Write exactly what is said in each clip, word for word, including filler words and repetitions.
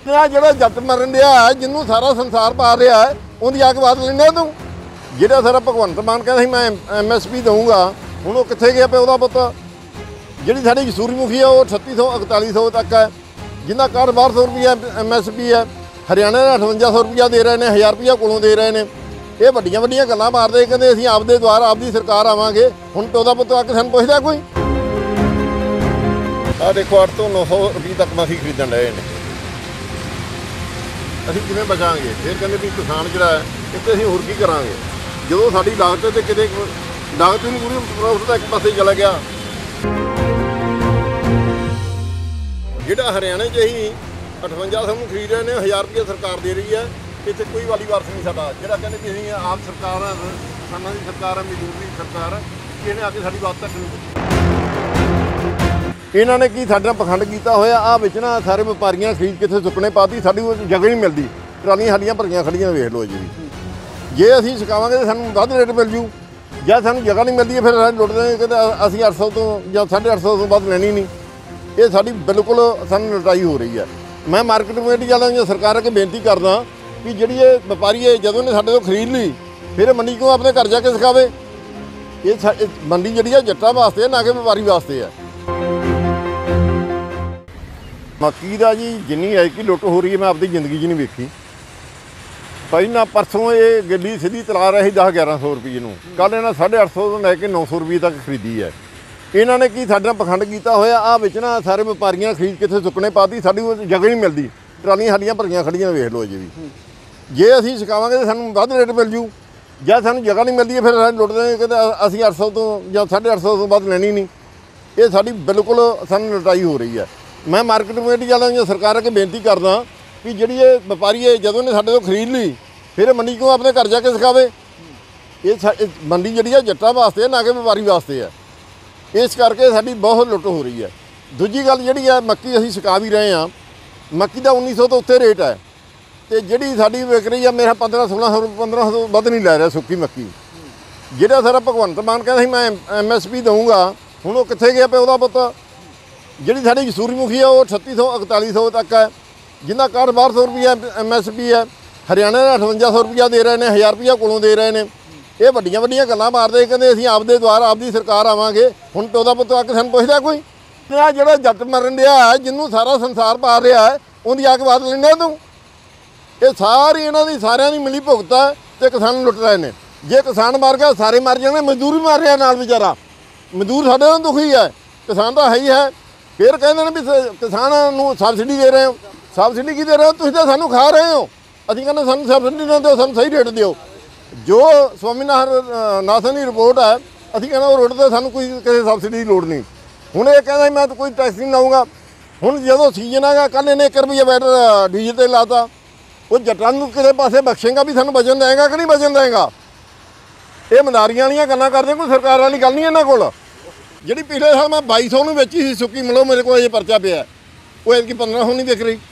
ਜਿਹੜਾ ਜੱਟ ਮਰਨ ਡਿਆ ਜਿਹਨੂੰ ਸਾਰਾ ਸੰਸਾਰ ਪਾ ਰਿਹਾ ਹੈ ਉਹਦੀ ਅੱਗ ਬਾਤ ਲੈਂਦਾ ਤੂੰ। ਜਿਹੜਾ ਸਾਰਾ ਭਗਵੰਤ ਮਾਨ ਕਹਿੰਦਾ ਸੀ ਮੈਂ ਐਮ ਐਸ ਪੀ ਦਊਂਗਾ, ਹੁਣ ਉਹ ਕਿੱਥੇ ਗਿਆ ਪਿਆ ਉਹਦਾ ਪੁੱਤ। ਜਿਹੜੀ ਸਾਡੀ ਸੂਰਜਮੁਖੀ ਆ ਉਹ ਅਠੱਤੀ ਸੌ ਇਕਤਾਲੀ ਸੌ ਤੱਕ ਹੈ, ਜਿੰਨਾ ਕਾਰਡ ਬਾਰਾਂ ਸੌ ਰੁਪਈਆ ਐਮ ਐਸ ਪੀ ਹੈ। ਹਰਿਆਣਾ ਦਾ ਅਠਵੰਜਾ ਸੌ ਰੁਪਈਆ ਦੇ ਰਹੇ ਨੇ, ਹਜ਼ਾਰ ਰੁਪਈਆ ਕੋਲੋਂ ਦੇ ਰਹੇ ਨੇ। ਇਹ ਵੱਡੀਆਂ ਵੱਡੀਆਂ ਗੱਲਾਂ ਮਾਰਦੇ, ਕਹਿੰਦੇ ਅਸੀਂ ਆਪਦੇ ਦੁਆਰ ਆਪਦੀ ਸਰਕਾਰ ਆਵਾਂਗੇ। ਹੁਣ ਪਿਓ ਦਾ ਪੁੱਤ ਆ ਕੇ ਸਾਨੂੰ ਪੁੱਛਦਾ ਕੋਈ? ਆਹ ਦੇਖੋ ਅੱਠ ਤੋਂ ਨੌ ਸੌ ਰੁਪਏ ਤੱਕ ਮਸੀਂ ਖਰੀਦਣ ਰਹੇ ਨੇ। ਅਸੀਂ ਕਿਵੇਂ ਬਚਾਂਗੇ? ਫਿਰ ਕਹਿੰਦੇ ਵੀ ਕਿਸਾਨ ਜਿਹੜਾ ਹੈ ਇੱਥੇ ਅਸੀਂ ਹੋਰ ਕੀ ਕਰਾਂਗੇ, ਜਦੋਂ ਸਾਡੀ ਲਾਗਤ ਤੇ ਕਿਤੇ ਲਾਗਤ ਨਹੀਂ ਪੂਰੀ ਪ੍ਰੋਫਿਟ ਤਾਂ ਇੱਕ ਪਾਸੇ ਚਲਾ ਗਿਆ। ਜਿਹੜਾ ਹਰਿਆਣੇ 'ਚ ਅਸੀਂ ਅਠਵੰਜਾ ਸੌ ਨੂੰ ਖਰੀਦ ਰਹੇ ਨੇ, ਹਜ਼ਾਰ ਰੁਪਈਆ ਸਰਕਾਰ ਦੇ ਰਹੀ ਹੈ। ਇੱਥੇ ਕੋਈ ਵਾਲੀ ਵਾਰਸ ਨਹੀਂ ਸਾਡਾ। ਜਿਹੜਾ ਕਹਿੰਦੇ ਵੀ ਅਸੀਂ ਆਪ ਸਰਕਾਰ ਆ, ਕਿਸਾਨਾਂ ਦੀ ਸਰਕਾਰ ਆ, ਮਜ਼ਦੂਰ ਦੀ ਸਰਕਾਰ ਆ, ਇਹਨੇ ਆ ਕੇ ਸਾਡੀ ਬਾਤ ਤੱਕ ਨਹੀਂ। ਇਹਨਾਂ ਨੇ ਕੀ ਸਾਡੇ ਨਾਲ ਪਖੰਡ ਕੀਤਾ ਹੋਇਆ। ਆਹ ਵਿੱਚ ਨਾ ਸਾਰੇ ਵਪਾਰੀਆਂ ਖਰੀਦ ਕਿੱਥੇ ਸੁੱਕਣੇ ਪਾਤੀ, ਸਾਡੀ ਉਹ ਜਗ੍ਹਾ ਨਹੀਂ ਮਿਲਦੀ। ਟਰਾਲੀਆਂ ਸਾਡੀਆਂ ਭਰੀਆਂ ਖੜੀਆਂ, ਵੇਖ ਲਓ ਜੀ। ਜੇ ਅਸੀਂ ਛਕਾਵਾਂਗੇ ਤਾਂ ਸਾਨੂੰ ਵੱਧ ਰੇਟ ਮਿਲ ਜੂ, ਜਾਂ ਸਾਨੂੰ ਜਗ੍ਹਾ ਨਹੀਂ ਮਿਲਦੀ ਫਿਰ ਸਾਨੂੰ ਲੁੱਟਦੇ ਕਹਿੰਦੇ ਅਸੀਂ ਅੱਠ ਸੌ ਤੋਂ ਜਾਂ ਸਾਢੇ ਅੱਠ ਸੌ ਤੋਂ ਵੱਧ ਲੈਣੀ ਨਹੀਂ। ਇਹ ਸਾਡੀ ਬਿਲਕੁਲ ਸਾਨੂੰ ਲੁਟਾਈ ਹੋ ਰਹੀ ਹੈ। ਮੈਂ ਮਾਰਕੀਟ ਕਮੇਟੀ ਵਾਲਿਆਂ ਜਾਂ ਸਰਕਾਰ ਅੱਗੇ ਬੇਨਤੀ ਕਰਦਾ ਵੀ ਜਿਹੜੀ ਇਹ ਵਪਾਰੀ ਹੈ ਜਦੋਂ ਨੇ ਸਾਡੇ ਤੋਂ ਖਰੀਦ ਲਈ, ਫਿਰ ਮੰਡੀ ਕਿਉਂ ਆਪਣੇ ਘਰ ਜਾ ਕੇ ਸਿਖਾਵੇ? ਇਹ ਮੰਡੀ ਜਿਹੜੀ ਹੈ ਜੱਟਾਂ ਵਾਸਤੇ, ਨਾ ਕਿ ਵਪਾਰੀ ਵਾਸਤੇ ਹੈ। ਮੱਕੀ ਦਾ ਜੀ ਜਿੰਨੀ ਐਤਕੀ ਲੁੱਟ ਹੋ ਰਹੀ ਹੈ ਮੈਂ ਆਪਣੀ ਜ਼ਿੰਦਗੀ 'ਚ ਨਹੀਂ ਵੇਖੀ। ਪਹਿਲਾਂ ਪਰਸੋਂ ਇਹ ਗੱਡੀ ਸਿੱਧੀ ਚਲਾ ਰਹੀ ਦਸ ਗਿਆਰਾਂ ਸੌ ਰੁਪਏ ਨੂੰ, ਕੱਲ੍ਹ ਇਹਨਾਂ ਸਾਢੇ ਅੱਠ ਸੌ ਤੋਂ ਲੈ ਕੇ ਨੌ ਸੌ ਰੁਪਏ ਤੱਕ ਖਰੀਦੀ ਹੈ। ਇਹਨਾਂ ਨੇ ਕੀ ਸਾਡੇ ਨਾਲ ਪਖੰਡ ਕੀਤਾ ਹੋਇਆ। ਆਹ ਵਿੱਚ ਨਾ ਸਾਰੇ ਵਪਾਰੀਆਂ ਖਰੀਦ ਕਿੱਥੇ ਸੁੱਕਣੇ ਪਾਤੀ, ਸਾਡੀ ਉਹ ਜਗ੍ਹਾ ਨਹੀਂ ਮਿਲਦੀ। ਟਰਾਲੀਆਂ ਸਾਡੀਆਂ ਭਰੀਆਂ ਖੜੀਆਂ, ਵੇਖ ਲਓ ਜੀ। ਜੇ ਅਸੀਂ ਛਕਾਵਾਂਗੇ ਤਾਂ ਸਾਨੂੰ ਵੱਧ ਰੇਟ ਮਿਲ ਜੂ, ਜਾਂ ਸਾਨੂੰ ਜਗ੍ਹਾ ਨਹੀਂ ਮਿਲਦੀ ਫਿਰ ਸਾਨੂੰ ਲੁੱਟਦੇ ਕਹਿੰਦੇ ਅਸੀਂ ਅੱਠ ਸੌ ਤੋਂ ਜਾਂ ਸਾਢੇ ਅੱਠ ਸੌ ਤੋਂ ਵੱਧ ਲੈਣੀ ਨਹੀਂ। ਇਹ ਸਾਡੀ ਬਿਲਕੁਲ ਸਾਨੂੰ ਲੁਟਾਈ ਹੋ ਰਹੀ ਹੈ। ਮੈਂ ਮਾਰਕੀਟ ਕਮੇਟੀ ਵਾਲਿਆਂ ਜਾਂ ਸਰਕਾਰ ਅੱਗੇ ਬੇਨਤੀ ਕਰਦਾ ਵੀ ਜਿਹੜੀ ਇਹ ਵਪਾਰੀ ਹੈ ਜਦੋਂ ਨੇ ਸਾਡੇ ਤੋਂ ਖਰੀਦ ਲਈ, ਫਿਰ ਮੰਡੀ ਕਿਉਂ ਆਪਣੇ ਘਰ ਜਾ ਕੇ ਸਿਖਾਵੇ? ਇਹ ਮੰਡੀ ਜਿਹੜੀ ਹੈ ਜੱਟਾਂ ਵਾਸਤੇ, ਨਾ ਕਿ ਵਪਾਰੀ ਵਾਸਤੇ ਹੈ। ਇਸ ਕਰਕੇ ਸਾਡੀ ਬਹੁਤ ਲੁੱਟ ਹੋ ਰਹੀ ਹੈ। ਦੂਜੀ ਗੱਲ ਜਿਹੜੀ ਹੈ, ਮੱਕੀ ਅਸੀਂ ਛਕਾ ਵੀ ਰਹੇ ਹਾਂ। ਮੱਕੀ ਦਾ ਉੱਨੀ ਸੌ ਤੋਂ ਉੱਤੇ ਰੇਟ ਹੈ, ਅਤੇ ਜਿਹੜੀ ਸਾਡੀ ਵਿਕ ਰਹੀ ਆ ਮੇਰਾ ਪੰਦਰਾਂ ਸੋਲਾਂ ਸੌ ਪੰਦਰਾਂ ਸੌ ਵੱਧ ਨਹੀਂ ਲੈ ਰਿਹਾ ਸੁੱਕੀ ਮੱਕੀ। ਜਿਹੜਾ ਸਾਰਾ ਭਗਵੰਤ ਮਾਨ ਕਹਿੰਦਾ ਸੀ ਮੈਂ ਐਮ ਐਸ ਪੀ ਦਊਂਗਾ, ਹੁਣ ਉਹ ਕਿੱਥੇ ਗਿਆ ਪਿਆ ਉਹਦਾ ਪੁੱਤ। ਜਿਹੜੀ ਸਾਡੀ ਸੂਰਜਮੁਖੀ ਆ ਉਹ ਅਠੱਤੀ ਸੌ ਇਕਤਾਲੀ ਸੌ ਤੱਕ ਹੈ, ਜਿੰਨਾ ਕਾਰਡ ਬਾਰਾਂ ਸੌ ਰੁਪਈਆ ਐਮ ਐਸ ਪੀ ਹੈ। ਹਰਿਆਣਾ ਦਾ ਅਠਵੰਜਾ ਸੌ ਰੁਪਈਆ ਦੇ ਰਹੇ ਨੇ, ਹਜ਼ਾਰ ਰੁਪਈਆ ਕੋਲੋਂ ਦੇ ਰਹੇ ਨੇ। ਇਹ ਵੱਡੀਆਂ ਵੱਡੀਆਂ ਗੱਲਾਂ ਮਾਰਦੇ, ਕਹਿੰਦੇ ਅਸੀਂ ਆਪਦੇ ਦੁਆਰ ਆਪਦੀ ਸਰਕਾਰ ਆਵਾਂਗੇ। ਹੁਣ ਪਿਓ ਦਾ ਪੁੱਤ ਆ ਕੇ ਸਾਨੂੰ ਪੁੱਛਦਾ ਕੋਈ? ਜਿਹੜਾ ਜੱਟ ਮਰਨ ਡਿਆ ਜਿਹਨੂੰ ਸਾਰਾ ਸੰਸਾਰ ਪਾ ਰਿਹਾ ਹੈ, ਉਹਦੀ ਅੱਗ ਬਾਤ ਲੈਂਦਾ ਤੂੰ। ਇਹ ਸਾਰੀ ਇਹਨਾਂ ਦੀ ਸਾਰਿਆਂ ਦੀ ਮਿਲੀ ਭੁਗਤ ਹੈ ਅਤੇ ਕਿਸਾਨ ਲੁੱਟ ਰਹੇ ਨੇ। ਜੇ ਕਿਸਾਨ ਮਰ ਗਿਆ ਸਾਰੇ ਮਰ ਜਾਣੇ, ਮਜ਼ਦੂਰ ਵੀ ਮਰ ਰਿਹਾ ਨਾਲ ਵਿਚਾਰਾ। ਮਜ਼ਦੂਰ ਸਾਡੇ ਨਾਲ ਦੁਖੀ ਹੈ, ਕਿਸਾਨ ਤਾਂ ਹੈ ਹੀ ਹੈ। ਫਿਰ ਕਹਿੰਦੇ ਨੇ ਵੀ ਕਿਸਾਨਾਂ ਨੂੰ ਸਬਸਿਡੀ ਦੇ ਰਹੇ ਹੋ। ਸਬਸਿਡੀ ਕੀ ਦੇ ਰਹੇ ਹੋ? ਤੁਸੀਂ ਤਾਂ ਸਾਨੂੰ ਖਾ ਰਹੇ ਹੋ। ਅਸੀਂ ਕਹਿੰਦੇ ਸਾਨੂੰ ਸਬਸਿਡੀ ਨਾ ਦਿਓ, ਸਾਨੂੰ ਸਹੀ ਰੇਟ ਦਿਓ। ਜੋ ਸਵਾਮੀਨਾਥਨ ਦੀ ਰਿਪੋਰਟ ਹੈ, ਅਸੀਂ ਕਹਿੰਦੇ ਉਹ ਰੋਡ 'ਤੇ ਸਾਨੂੰ ਕੋਈ ਕਿਸੇ ਸਬਸਿਡੀ ਦੀ ਲੋੜ ਨਹੀਂ। ਹੁਣ ਇਹ ਕਹਿੰਦਾ ਮੈਂ ਤਾਂ ਕੋਈ ਟੈਕਸ ਨਹੀਂ ਲਾਊਂਗਾ। ਹੁਣ ਜਦੋਂ ਸੀਜ਼ਨ ਆਗਾ, ਕੱਲ੍ਹ ਇਹਨੇ ਇੱਕ ਰੁਪਈਆ ਵੈਟ ਡੀਜ਼ਲ 'ਤੇ ਲਾਤਾ। ਉਹ ਜੱਟਾਂ ਨੂੰ ਕਿਸੇ ਪਾਸੇ ਬਖਸ਼ੇਗਾ ਵੀ ਸਾਨੂੰ ਬਚਣ ਦੇਵੇਗਾ ਕਿ ਨਹੀਂ ਬਚਣ ਦੇਵੇਗਾ? ਇਹ ਮਦਾਰੀਆਂ ਵਾਲੀਆਂ ਗੱਲਾਂ ਕਰਦੇ, ਕੋਈ ਸਰਕਾਰ ਵਾਲੀ ਗੱਲ ਨਹੀਂ ਇਹਨਾਂ ਕੋਲ। ਜਿਹੜੀ ਪਿਛਲੇ ਸਾਲ ਮੈਂ ਬਾਈ ਸੌ ਨੂੰ ਵੇਚੀ ਸੀ ਸੁੱਕੀ, ਮਿਲੋ ਮੇਰੇ ਕੋਲ ਅਜੇ ਪਰਚਾ ਪਿਆ, ਉਹ ਐਤਕੀ ਪੰਦਰਾਂ ਸੌ ਨਹੀਂ ਵਿਕ ਰਹੀ।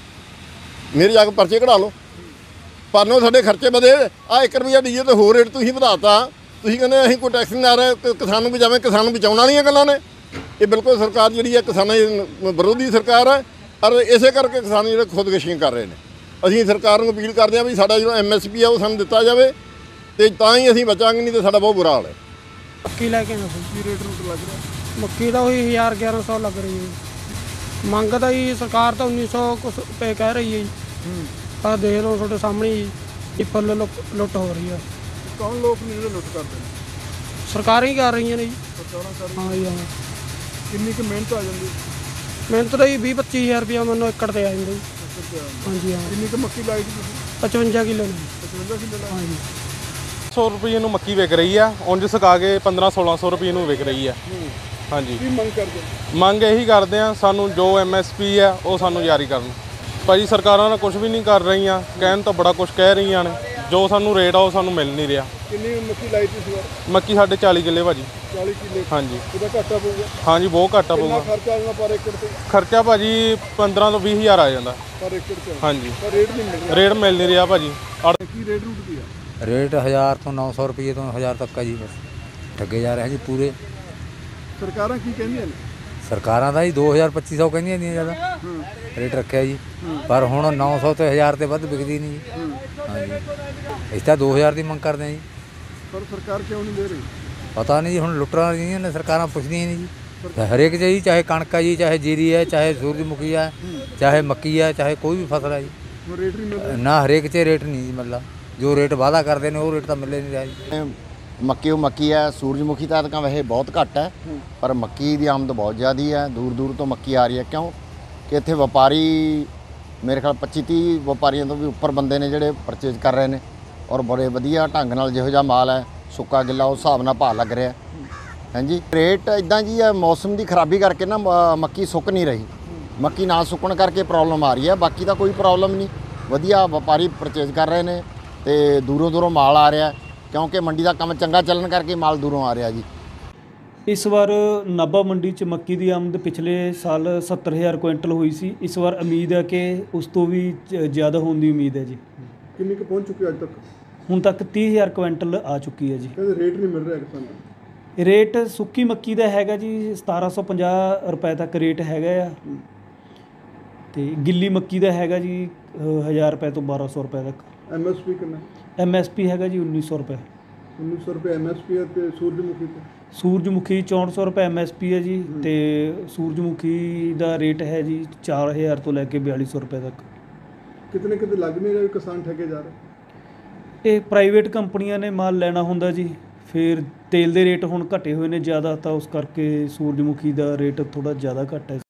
ਮੇਰੇ ਜਾ ਕੇ ਪਰਚੇ ਕਢਾ ਲਓ। ਪਰਨੋਂ ਸਾਡੇ ਖਰਚੇ ਵਧੇ। ਆਹ ਇੱਕ ਰੁਪਈਆ ਡੀਜ਼ਲ 'ਤੇ ਹੋਰ ਰੇਟ ਤੁਸੀਂ ਵਧਾਤਾ। ਤੁਸੀਂ ਕਹਿੰਦੇ ਅਸੀਂ ਕੋਈ ਟੈਕਸ ਨਹੀਂ ਲਾ ਰਹੇ, ਕਿਸਾਨ ਨੂੰ ਬਚਾਵੇਂ। ਕਿਸਾਨ ਨੂੰ ਬਚਾਉਣ ਵਾਲੀਆਂ ਗੱਲਾਂ ਨੇ ਇਹ। ਬਿਲਕੁਲ ਸਰਕਾਰ ਜਿਹੜੀ ਹੈ ਕਿਸਾਨਾਂ ਦੀ ਵਿਰੋਧੀ ਸਰਕਾਰ ਹੈ, ਔਰ ਇਸੇ ਕਰਕੇ ਕਿਸਾਨ ਜਿਹੜੇ ਖੁਦਕੁਸ਼ੀਆਂ ਕਰ ਰਹੇ ਨੇ। ਅਸੀਂ ਸਰਕਾਰ ਨੂੰ ਅਪੀਲ ਕਰਦੇ ਹਾਂ ਵੀ ਸਾਡਾ ਜਿਹੜਾ ਐਮ ਐਸ ਪੀ ਆ ਉਹ ਸਾਨੂੰ ਦਿੱਤਾ ਜਾਵੇ, ਅਤੇ ਤਾਂ ਹੀ ਅਸੀਂ ਬਚਾਂਗੇ, ਨਹੀਂ ਤਾਂ ਸਾਡਾ ਬਹੁਤ ਬੁਰਾ ਹਾਲ ਹੈ। ਮੱਕੀ ਲੈ ਕੇ ਆਇਆ ਕੀ ਰੇਟ ਰੂਟ ਲੱਗ ਰਿਹਾ? ਮੱਕੀ ਦਾ ਉਹੀ ਹਜ਼ਾਰ ਗਿਆਰਾਂ ਸੌ ਲੱਗ ਰਹੀ ਹੈ। ਮੰਗ ਤਾਂ ਜੀ ਸਰਕਾਰ ਤਾਂ ਉੱਨੀ ਸੌ ਕੁਛ ਰੁਪਏ ਕਹਿ ਰਹੀ ਹੈ ਜੀ। ਪਰ ਦੇਖ ਲਓ ਤੁਹਾਡੇ ਸਾਹਮਣੇ ਜੀ ਫੁੱਲ ਲੁੱਟ ਹੋ ਰਹੀ ਹੈ। ਕੌਣ ਲੋਕ ਨੇ ਜਿਹੜੇ ਲੁੱਟ ਕਰਦੇ ਨੇ? ਸਰਕਾਰਾਂ ਹੀ ਕਰ ਰਹੀਆਂ ਨੇ ਜੀ। ਹਾਂ ਜੀ ਹਾਂ। ਕਿੰਨੀ ਕੁ ਮਿਹਨਤ ਆ ਜਾਂਦੀ? ਮਿਹਨਤ ਤਾਂ ਜੀ ਵੀਹ ਪੱਚੀ ਹਜ਼ਾਰ ਰੁਪਇਆ ਮੈਨੂੰ ਏਕੜ 'ਤੇ ਆ ਜਾਂਦਾ ਜੀ। ਹਾਂਜੀ ਹਾਂ। ਕਿੰਨੀ ਕੁ ਮੱਕੀ ਲਾਈ ਸੀ ਤੁਸੀਂ? ਪਚਵੰਜਾ ਕਿੱਲੋ ਨੇ। ਪਚਵੰਜਾ ਕਿੱਲੋ ਲਾਈ? ਹਾਂਜੀ। ਸੌ ਰੁਪਏ ਨੂੰ ਮੱਕੀ ਵਿਕ ਰਹੀ ਆ, ਉਂਝ ਸੁਕਾ ਕੇ ਪੰਦਰਾਂ ਸੋਲਾਂ ਸੌ ਰੁਪਏ ਨੂੰ ਵਿਕ ਰਹੀ ਆ। ਹਾਂਜੀ। ਕੀ ਮੰਗ ਕਰਦੇ? ਮੰਗ ਇਹੀ ਕਰਦੇ ਆ, ਸਾਨੂੰ ਜੋ ਐਮ ਐਸ ਪੀ ਆ ਉਹ ਸਾਨੂੰ ਜਾਰੀ ਕਰਨ। ਭਾਜੀ ਸਰਕਾਰਾਂ ਨਾਲ ਕੁਝ ਵੀ ਨਹੀਂ ਕਰ ਰਹੀਆਂ, ਕਹਿਣ ਤਾਂ ਬੜਾ ਕੁਝ ਕਹਿ ਰਹੀਆਂ ਨੇ, ਜੋ ਸਾਨੂੰ ਰੇਟ ਆ ਉਹ ਸਾਨੂੰ ਮਿਲ ਨਹੀਂ ਰਿਹਾ। ਕਿੰਨੀ ਮੱਕੀ ਲਾਈ ਸੀ ਇਸ ਵਾਰ? ਮੱਕੀ ਸਾਡੇ ਚਾਲੀ ਕਿੱਲੇ ਭਾਜੀ। ਚਾਲੀ ਕਿੱਲੇ? ਹਾਂਜੀ। ਇਹਦਾ ਘਾਟਾ ਪਊਗਾ? ਹਾਂਜੀ ਬਹੁਤ ਘਾਟਾ ਪਊਗਾ। ਖਰਚਾ ਆ ਜਾਂਦਾ ਪਰ ਏਕੜ ਤੇ? ਖਰਚਾ ਭਾਜੀ ਪੰਦਰਾਂ ਤੋਂ ਵੀਹ ਹਜ਼ਾਰ ਆ ਜਾਂਦਾ ਪਰ ਏਕੜ ਤੇ। ਹਾਂਜੀ। ਪਰ ਰੇਟ ਨਹੀਂ ਮਿਲ ਰਿਹਾ? ਰੇਟ ਮਿਲ ਨਹੀਂ ਰਿਹਾ ਭਾਜੀ। ਕੀ ਰੇਟ ਰੂਟ ਕੀ ਆ? रेट हज़ार तो नौ सौ रुपये तो हज़ार तक का जी बस ठगे जा रहे हैं जी पूरे। सरकारां की कहंदियां ने? ਸਰਕਾਰਾਂ ਦਾ ਜੀ ਦੋ ਹਜ਼ਾਰ ਪੱਚੀ ਸੌ ਕਹਿੰਦੀਆਂ ਨਹੀਂ ਜ਼ਿਆਦਾ ਰੇਟ ਰੱਖਿਆ ਜੀ, ਪਰ ਹੁਣ ਨੌ ਸੌ ਤੇ ਹਜ਼ਾਰ ਤੇ ਵੱਧ ਵਿਕਦੀ ਨਹੀਂ ਜੀ। ਹਾਂਜੀ, ਅਸੀਂ ਤਾਂ ਦੋ ਹਜ਼ਾਰ ਦੀ ਮੰਗ ਕਰਦੇ ਹਾਂ ਜੀ। ਪਰ ਸਰਕਾਰ ਕਿਉਂ ਨਹੀਂ ਦੇ ਰਹੀ? ਪਤਾ ਨਹੀਂ ਜੀ, ਹੁਣ ਲੁੱਟਰਾਂ ਰਹੀਆਂ ਨੇ ਸਰਕਾਰਾਂ, ਪੁੱਛਦੀਆਂ ਨਹੀਂ ਜੀ। ਹਰੇਕ ਜੀ, ਚਾਹੇ ਕਣਕ ਹੈ ਜੀ, ਚਾਹੇ ਜੀਰੀ ਹੈ, ਚਾਹੇ ਸੂਰਜਮੁਖੀ ਹੈ, ਚਾਹੇ ਮੱਕੀ ਹੈ, ਚਾਹੇ ਕੋਈ ਵੀ ਫਸਲ ਹੈ ਜੀ, ਹੁਣ ਰੇਟ ਨਹੀਂ ਮਿਲ ਰਿਹਾ। ਨਾ ਹਰੇਕ 'ਚ ਰੇਟ ਨਹੀਂ ਜੀ ਮਿਲਦਾ। ਜੋ ਰੇਟ ਵਾਅਦਾ ਕਰਦੇ ਨੇ ਉਹ ਰੇਟ ਤਾਂ ਮਿਲੇ ਨਹੀਂ ਰਿਹਾ ਜੀ। ਮੱਕੀ ਉਹ ਮੱਕੀ ਹੈ, ਸੂਰਜਮੁਖੀ ਤਾਂ ਤਾਂ ਵੈਸੇ ਬਹੁਤ ਘੱਟ ਹੈ, ਪਰ ਮੱਕੀ ਦੀ ਆਮਦ ਬਹੁਤ ਜ਼ਿਆਦਾ ਹੈ। ਦੂਰ ਦੂਰ ਤੋਂ ਮੱਕੀ ਆ ਰਹੀ ਹੈ, ਕਿਉਂ ਕਿ ਇੱਥੇ ਵਪਾਰੀ ਮੇਰੇ ਖਿਆਲ ਪੱਚੀ ਤੀਹ ਵਪਾਰੀਆਂ ਤੋਂ ਵੀ ਉੱਪਰ ਬੰਦੇ ਨੇ ਜਿਹੜੇ ਪਰਚੇਜ਼ ਕਰ ਰਹੇ ਨੇ, ਔਰ ਬੜੇ ਵਧੀਆ ਢੰਗ ਨਾਲ ਜਿਹੋ ਜਿਹਾ ਮਾਲ ਹੈ ਸੁੱਕਾ ਗਿੱਲਾ ਉਸ ਹਿਸਾਬ ਨਾਲ ਭਾਅ ਲੱਗ ਰਿਹਾ। ਹਾਂਜੀ, ਰੇਟ ਇਦਾਂ ਜੀ ਹੈ, ਮੌਸਮ ਦੀ ਖਰਾਬੀ ਕਰਕੇ ਨਾ ਮ- ਮੱਕੀ ਸੁੱਕ ਨਹੀਂ ਰਹੀ। ਮੱਕੀ ਨਾ ਸੁੱਕਣ ਕਰਕੇ ਪ੍ਰੋਬਲਮ ਆ ਰਹੀ ਹੈ, ਬਾਕੀ ਤਾਂ ਕੋਈ ਪ੍ਰੋਬਲਮ ਨਹੀਂ। ਵਧੀਆ ਵਪਾਰੀ ਪਰਚੇਜ਼ ਕਰ ਰਹੇ ਨੇ ਤੇ ਦੂਰੋਂ ਦੂਰੋਂ ਮਾਲ ਆ ਰਿਹਾ, ਕਿਉਂਕਿ ਮੰਡੀ ਦਾ ਕੰਮ ਚੰਗਾ ਚੱਲਣ ਕਰਕੇ ਮਾਲ ਦੂਰੋਂ ਆ ਰਿਹਾ ਜੀ। ਇਸ ਵਾਰ ਨਾਭਾ ਮੰਡੀ 'ਚ ਮੱਕੀ ਦੀ ਆਮਦ ਪਿਛਲੇ ਸਾਲ ਸੱਤਰ ਹਜ਼ਾਰ ਕੁਇੰਟਲ ਹੋਈ ਸੀ। ਇਸ ਵਾਰ ਉਮੀਦ ਹੈ ਕਿ ਉਸ ਤੋਂ ਵੀ ਜ- ਜ਼ਿਆਦਾ ਹੋਣ ਦੀ ਉਮੀਦ ਹੈ ਜੀ। ਕਿੰਨੀ ਕੁ ਪਹੁੰਚ ਚੁੱਕੀ ਅੱਜ ਤੱਕ? ਹੁਣ ਤੱਕ ਤੀਹ ਹਜ਼ਾਰ ਕੁਇੰਟਲ ਆ ਚੁੱਕੀ ਹੈ ਜੀ। ਕਹਿੰਦੇ ਰੇਟ ਨਹੀਂ ਮਿਲ ਰਿਹਾ ਕਿਸਾਨਾਂ ਨੂੰ। ਰੇਟ ਸੁੱਕੀ ਮੱਕੀ ਦਾ ਹੈਗਾ ਜੀ ਸਤਾਰਾਂ ਸੌ ਪੰਜਾਹ ਰੁਪਏ ਤੱਕ ਰੇਟ ਹੈਗਾ ਆ, ਤੇ ਗਿੱਲੀ ਮੱਕੀ ਦਾ ਹੈਗਾ ਜੀ ਅ, ਹਜ਼ਾਰ ਰੁਪਏ ਤੋਂ ਬਾਰਾਂ ਸੌ ਰੁਪਏ ਤੱਕ। ਐਮ ਐਸ ਪੀ ਕਿੰਨਾ? ਐਮ ਐਸ ਪੀ ਹੈਗਾ ਜੀ ਉੱਨੀ ਸੌ ਰੁਪਏ। ਉੱਨੀ ਸੌ ਰੁਪਏ ਐਮ ਐਸ ਪੀ ਹੈ ਤੇ ਸੂਰਜਮੁਖੀ ਤੇ ਸੂਰਜਮੁਖੀ ਚੌਂਹਠ ਸੌ ਰੁਪਏ ਐਮ ਐਸ ਪੀ ਹੈ ਜੀ, ਤੇ ਸੂਰਜਮੁਖੀ ਦਾ ਰੇਟ ਹੈ ਜੀ ਚਾਰ ਹਜ਼ਾਰ ਤੋਂ ਲੈ ਕੇ ਬਿਆਲੀ ਸੌ ਰੁਪਏ ਤੱਕ। ਕਿਤਨੇ ਕਿਤੇ ਲੱਗ ਨਹੀਂ ਰਿਹਾ ਵੀ ਕਿਸਾਨ ਠੱਗੇ ਜਾ ਰਹੇ? ਇਹ ਪ੍ਰਾਈਵੇਟ ਕੰਪਨੀਆਂ ਨੇ ਮਾਲ ਲੈਣਾ ਹੁੰਦਾ ਜੀ, ਫਿਰ ਤੇਲ ਦੇ ਰੇਟ ਹੁਣ ਘਟੇ ਹੋਏ ਨੇ ਜ਼ਿਆਦਾ, ਤਾਂ ਉਸ ਕਰਕੇ ਸੂਰਜਮੁਖੀ ਦਾ ਰੇਟ ਥੋੜ੍ਹਾ ਜ਼ਿਆਦਾ ਘੱਟ ਹੈ।